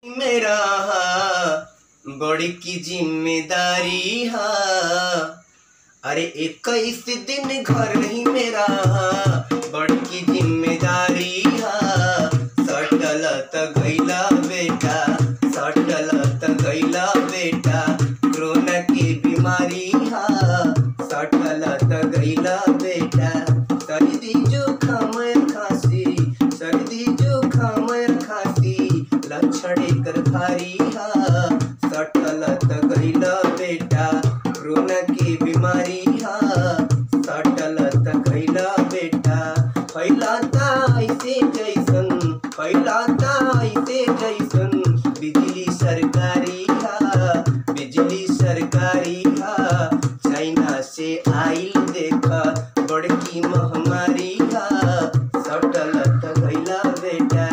मेरा बड़ी की जिम्मेदारी हा। अरे 21 दिन घर ही मेरा बड़ी की जिम्मेदारी हा। सटल त गैला बेटा, सटल त गैला बेटा, कोरोना की बीमारी हा। सटल त गैला बेटा, सर्दी जुकाम खांसी, सर्दी जुकाम खांसी, लक्षण एकर भारी हा। सटल त गैला बेटा, कोरोना की बीमारी हा। सटल त गैला बेटा, फैलाता ऐसे जैसन, फैलाता ऐसे जैसन, बिजली सरकारी हा, बिजली सरकारी हा। चाइना से आइल देखा बड़की महामारी हा। सटल त गैला बेटा,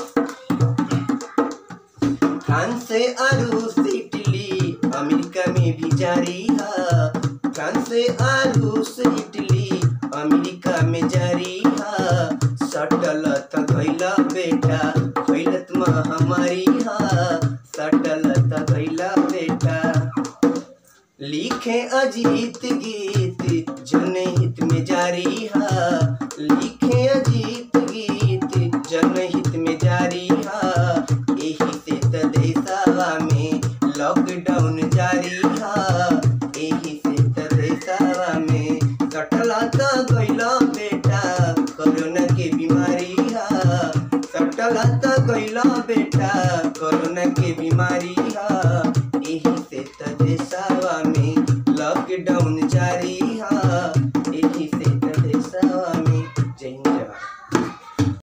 फ्रांस से रूस इटली अमेरिका में भी जारी है। फ्रांस से रूस इटली अमेरिका में जारी है। सटल त गैला बेटा, फैलत महामारी है। सटल त गैला बेटा, लिखे अजीत गीत जनहित में जारी है। लिखे अजीत गीत जनहित में जारी है। एही से त देशवा में लॉकडाउन जारी है। एही से त देशवा में सटल त गैला बेटा, कोरोना के बीमारी है। सटल त गैला